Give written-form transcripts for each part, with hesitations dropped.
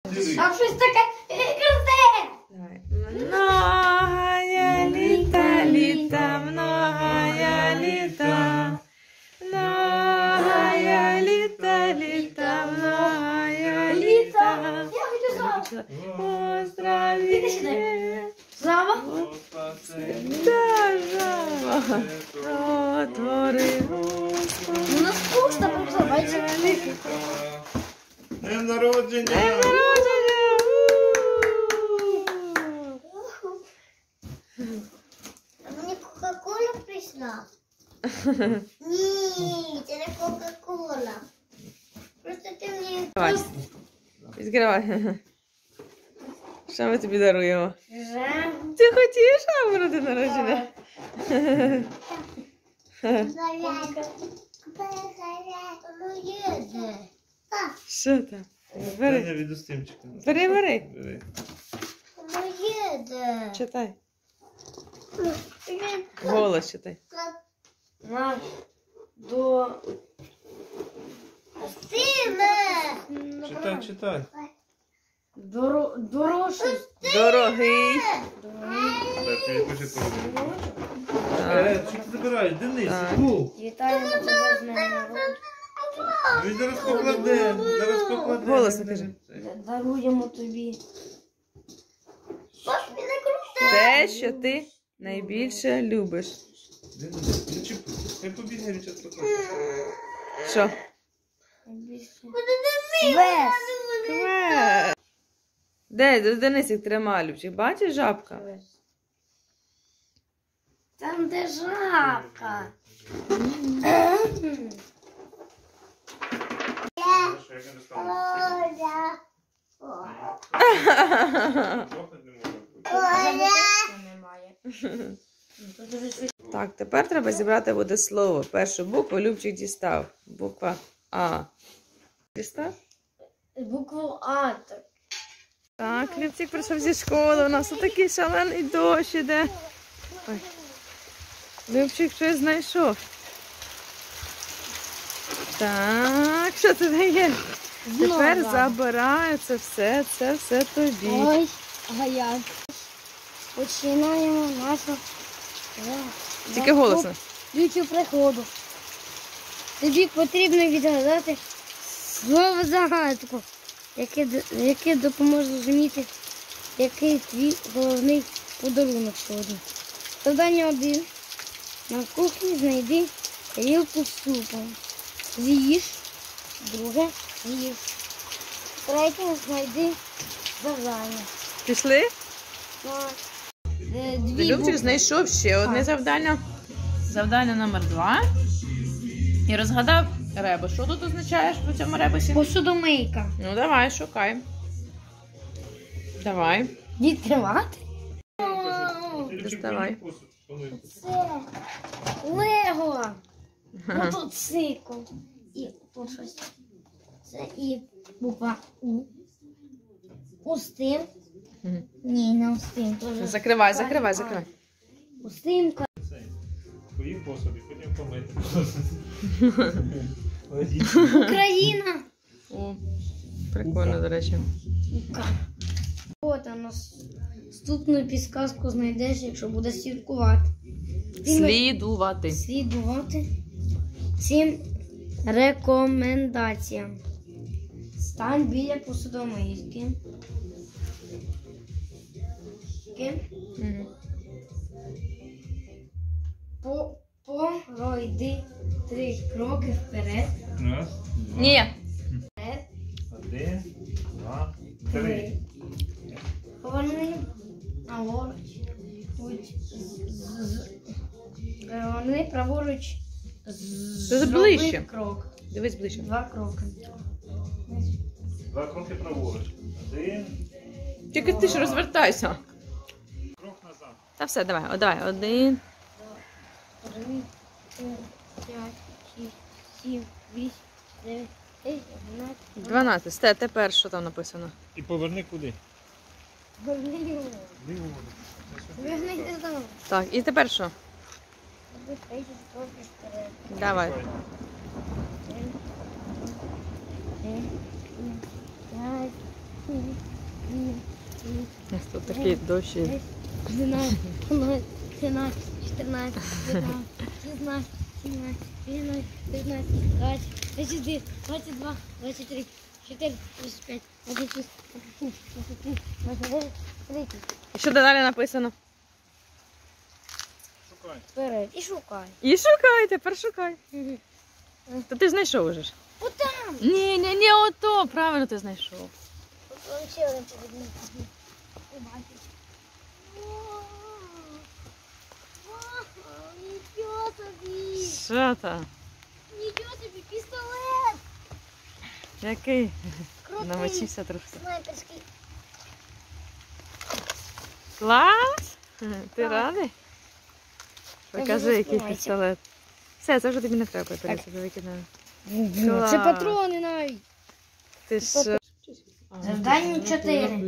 Там щось таке красиве. Многая літа, літа, многая літа. Многая літа, літа, многая літа. Я хочу знову. Поздравляю. Знову? Да, жаба. Отвори, Господи. Ну, нас пусто, просто бачите. Днем народження! Днем народження! Мені Кока-Кола прийшла. Ні, це не Кока-Кола. Просто ти мені... Давай. Відкривай. Що ми тобі даруємо? Жем. Ти хотіш або день народження? Зарядка. Ну, їде. Що там? Я Бери. від Устимчика. Бери, бери. Бери. Ну, їде. Читай. Голос читай. Наш до... Стиме. Читай, читай. Дорожчий. Дорогий. Так, ти пиши по. Так. Що ти забираєш? Денис, Так. гул. Вітаємо тебе з днем народження. Він зараз покладе. Зараз покладе. Голосно кажи. Даруємо тобі. Те, що ти найбільше любиш. Денис, не чіпай. Хай побігає від час покладе. Що? Вес. Квест. Де Денисик тримає, Любчик? Бачиш жабка? Там де жабка. Що, як не достану? Трохи не можна. Немає. Так, тепер треба зібрати буде слово. Першу букву Любчик дістав. Буква А. Дістав? Букву А. Так, Любчик прийшов зі школи. У нас отакий шалений дощ іде. Ой. Любчик щось знайшов. Так, що ти даєш? Тепер забираю це все тобі. Ой, а як? Починаємо нашу Тільки голосно. лічу приходу. Тобі потрібно відгадати слово загадку, яке допоможе зрозуміти, який твій головний подарунок сьогодні. Завдання 1. На кухні знайди тарілку з супом. З'їж. Друге з'їж. Третє знайди завдання. Пішли? Так. Любчик знайшов ще одне завдання. Завдання номер 2. І розгадав ребус. Що тут означаєш по цьому ребусі? Посудомийка. Ну давай, шукай. Давай. Відкривати? Доставай. Це Лего. Мотоцикл. І тут щось. Це і буква У. Устим. Мгм. Ні, не устим. Закривай. Устимка. Поїв посуди, потім помити. Україна. О, прикольно, до речі. От наступну підказку знайдеш, якщо буде слідкувати. Слідувати цим рекомендаціям. Стань біля посудомийки. Мгм. Пройди 3 кроки вперед. Раз, Ні. Вперед. 1, 2, 3. Поверни праворуч. Поверни праворуч. Це ближче. Зроби крок. Дивись ближче. 2 кроки. 2 кроки праворуч. 1. Тільки ти ж розвертайся. Крок назад. Та все, давай. Давай. 1. 3, 4, 5, 6, 7, 8, 9, 10, 11. 12. Тепер що там написано? І поверни куди? Поверни ліворуч. Ліворуч. Поверни додому. Так, і тепер що? Зроби 30 кроків вперед. Давай. 3, 4, 5, У нас тут такий дощ. 12, 13, 14, 15, 16, 17, 18, 19, 20, 21, 22, 23, 24, 25, 26, 27, 28, 29, 30. І що далі написано? Шукай. Вперед і шукай. І шукай, тепер шукай. То ти знайшов уже ж. Отам. Ні, ото, правильно ти знайшов. Вон ще один повідник. Побачиш. Нічого собі. Що там? Нічого собі, пістолет. Який? Крутий. Намочився трохи. Снайперський. Клас! Ти Так. радий? вже Покажи, який розкривається. пістолет. Все, це вже тобі не треба, я собі викидаю. Клас. Це патрони навіть. Ти що? Завдання 4.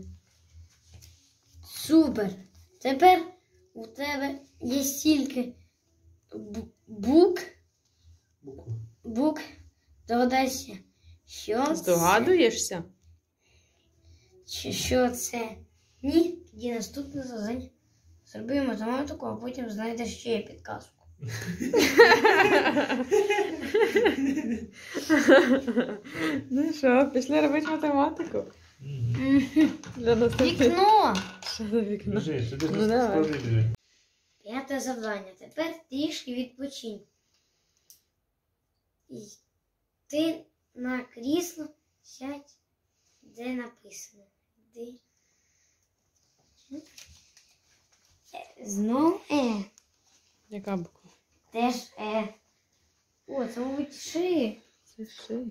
Супер. Тепер у тебе є стільки букв. Догадайся, що Здогадуєшся? що це? Ні, тоді наступне завдання. Зроби математику, а потім знайдеш ще підказку. Ну що, пішли робити математику? Для наступних. Вікно! Що за вікно? Біжи, сюди Ну, давай. склади біжи. 5 завдання. Тепер трішки відпочинь. І ти на крісло сядь, де написано. Де? Знов Яка буква? Теж О, це, мабуть, ши. Це ши.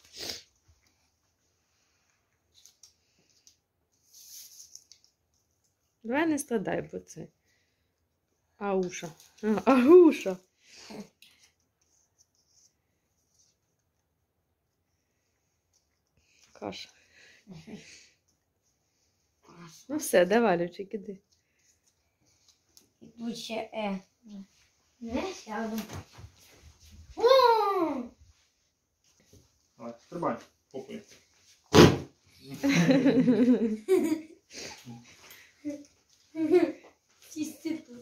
Давай не складай, бо це. Ауша. Агуша. Каша. Ну все, давай, Лівчик, іди. І тут ще Не сяду. О! Давай, стрибай, попой. Сісти тут.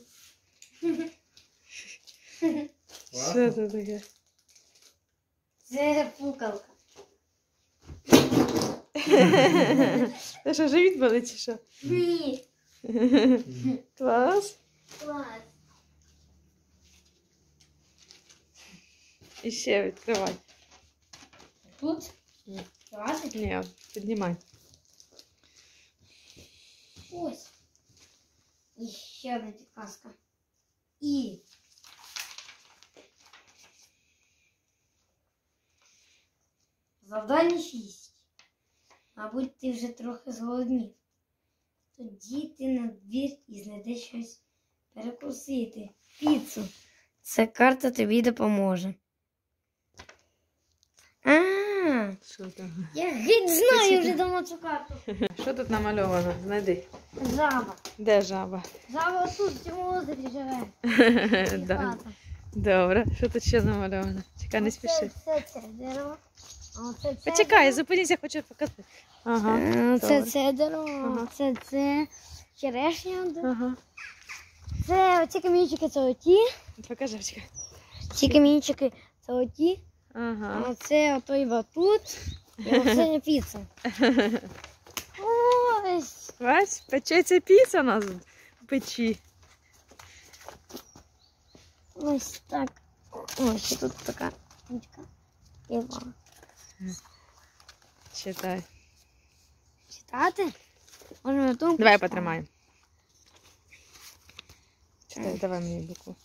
Що це таке? Це пукалка. Та що, живіт болить чи що? Ні. Клас. Клас. І ще відкривай. Тут? Ні. Хватить? Ні, піднімай. Ось. І ще одна підказка. І. Завдання 6. Мабуть, ти вже трохи зголоднів. Тоді ти на двір і знайдеш щось перекусити. Піцу. Ця карта тобі допоможе. Що там? Я геть знаю вже давно цю карту. Що тут намальовано? Знайди. Жаба. Де жаба? Жаба тут в цьому озері живе. І Да. хата. Добре. Що тут ще намальовано? Чекай, не спіши. Це дерево. А оце це Почекай, зупинися, хочу показати. Ага. Це добре. дерево. Ага. Це черешня. Ага. Це оці камінчики, це оті. Покажи, чекай. Ці камінчики, це оті. Ага. А це отой батут. І оце піца. Ось. Бач, печеться піца у нас в печі. Ось так. Ось ще тут така. Іва. Читай. Читати? Можемо тут. Давай потримай. Читай, давай мені букву.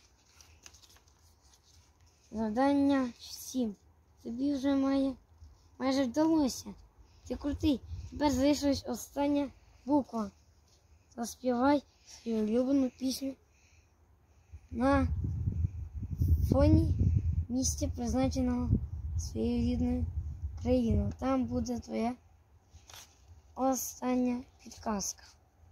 Завдання 7. Тобі вже майже вдалося. Ти крутий. Тепер залишилась остання буква. Заспівай свою улюблену пісню на фоні місця, призначеного своєю рідною країною. Там буде твоя остання підказка.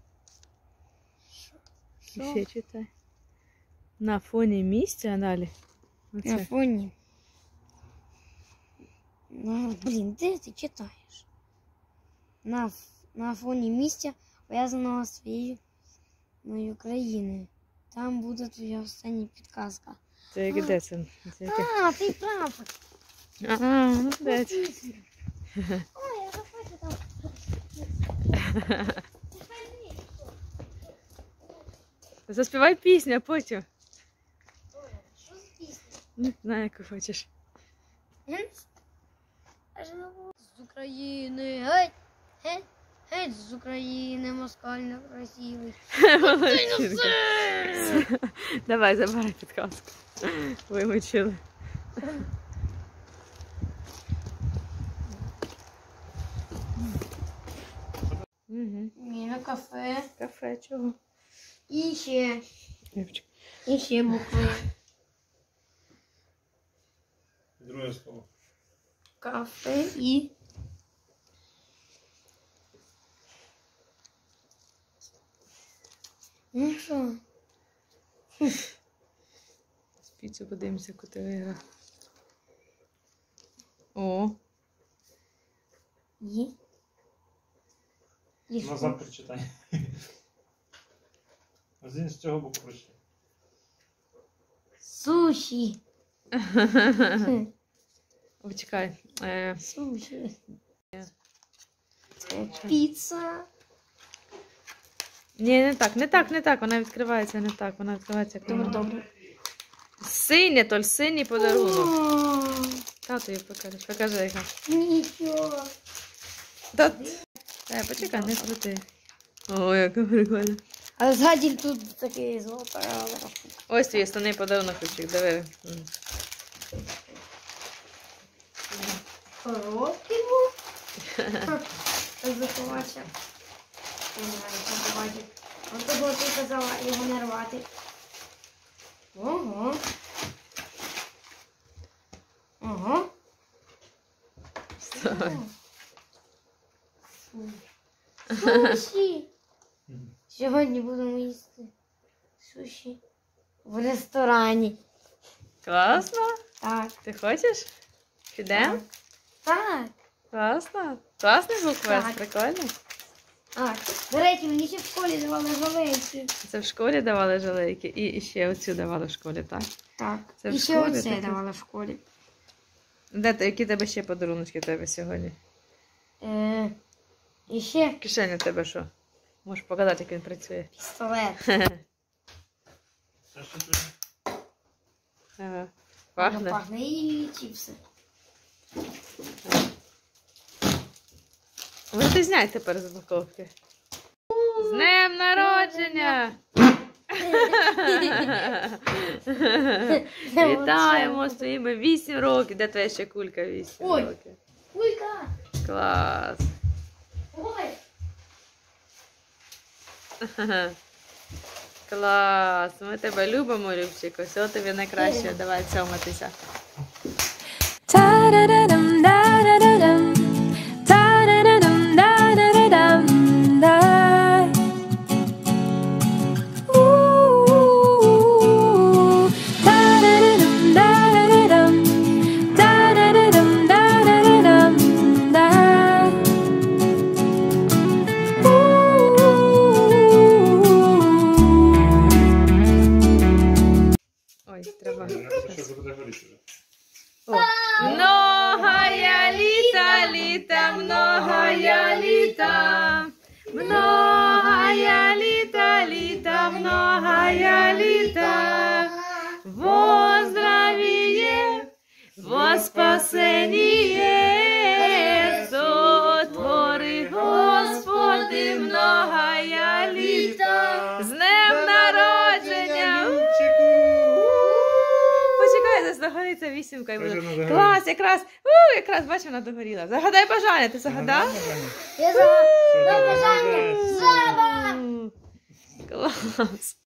Ще читай. На фоні місця, а далі. На Оце. фоні. Ну, блін, де ти читаєш? на фоні місця, пов'язаного з твоєю країною. Там буде твоя остання підказка. Це як де це? А, ти прапор. Молодець. Ой, я захочу там. Заспівай пісню, а потім. Що за пісня? Не знаю, яку хочеш. З України, геть, геть, геть з України, москаль некрасивий. Молодчинка. Давай, забирай підказку. Вимучили. Угу. Ні, кафе. Кафе, чого? І ще. Юрчик. І ще букви. Друге слово. Кафе і... Ну що? Спіцю подивимося, яку ти виграв. О, І? І що? Назад прочитай. Один з цього боку прочитай. Суші. О, чекай. Суші. Це піца. Ні, не так. Вона відкривається не так. Вона відкривається як Добре, вона. добре. Синє, Толь, синій подарунок. О, Тату її покажеш. Покажи, яка. нічого. Почекай, не крути. О, яка прикольна. А ззаді тут такий золотий. Ось твій основний подарунок, Ключик, диви. Коробки був. Так заховався. Не знаю, що побачив. Ось того ти казала його не рвати. Ого. Ого. Вставай. Суші. Сьогодні будемо їсти суші в ресторані. Класно? Так. Ти хочеш? Підемо? Так. Класно. Класний звук квест, Так. прикольно. Так. До речі, мені ще в школі давали галейки. Це в школі давали жалейки і ще оцю давали в школі, так? Так. Це в І ще школі оце таке? давали в школі. Які тебе ще подарунки в тебе сьогодні? І ще В кишені в тебе що? Можеш показати, як він працює. пістолет. Це що це? Ага. Пахне. Пахне? Пахне і чіпси. Можете зняти тепер з упаковки. З днем народження! Вітаємо з твоїми 8 років. Де твоя ще кулька 8 Ой. років? Кулька! Клас! Ой! Клас! Ми тебе любимо, Любчику. Всього тобі найкраще. Давай цьоматися. Ta-da-da-dum, da-da-da-dum. Ta-da-da-dum, da-da-da-dum, da. Ooh. Ta-da-da-dum, da-da-da-dum. Ta-da-da-dum, da-da-da-dum, da. Ooh. Ой, треба. Це що буде горіти вже? О. Многая літа, літа, многая літа. Многая літа, літа, многая літа. Во здравіє, во спасеніє, сотвори, Господи, многая літа. З днем народження! Почекай, загориться вісімка і буде. Вже не Клас, якраз, якраз, бач, вона догоріла. Загадай бажання, ти загадав? Я за бажання! Зaba! Клас.